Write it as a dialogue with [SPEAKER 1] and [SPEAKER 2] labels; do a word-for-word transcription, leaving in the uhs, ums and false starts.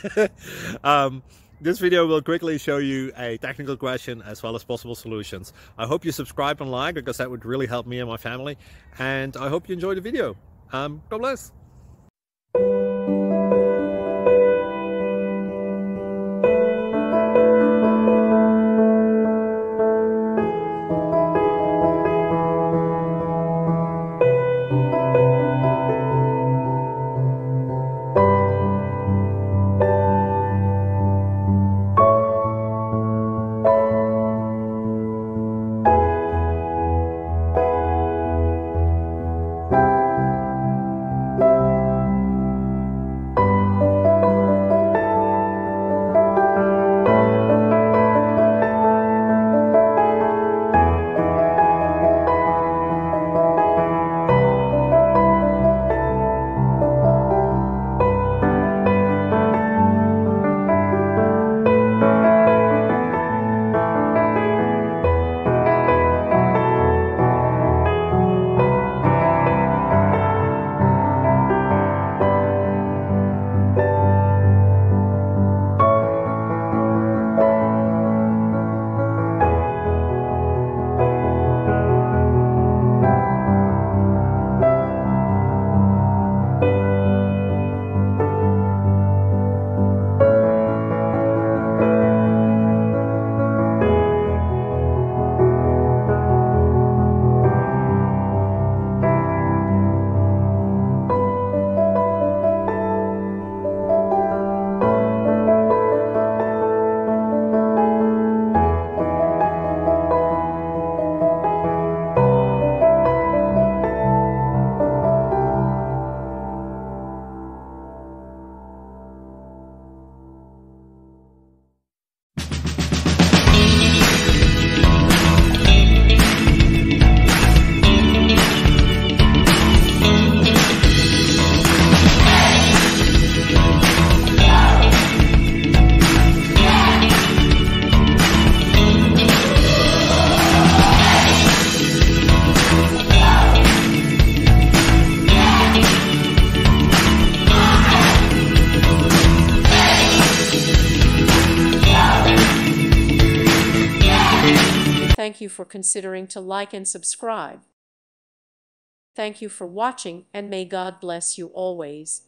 [SPEAKER 1] um, this video will quickly show you a technical question as well as possible solutions. I hope you subscribe and like, because that would really help me and my family. And I hope you enjoy the video. Um, God bless.
[SPEAKER 2] Thank you for considering to like and subscribe. Thank you for watching, and may God bless you always.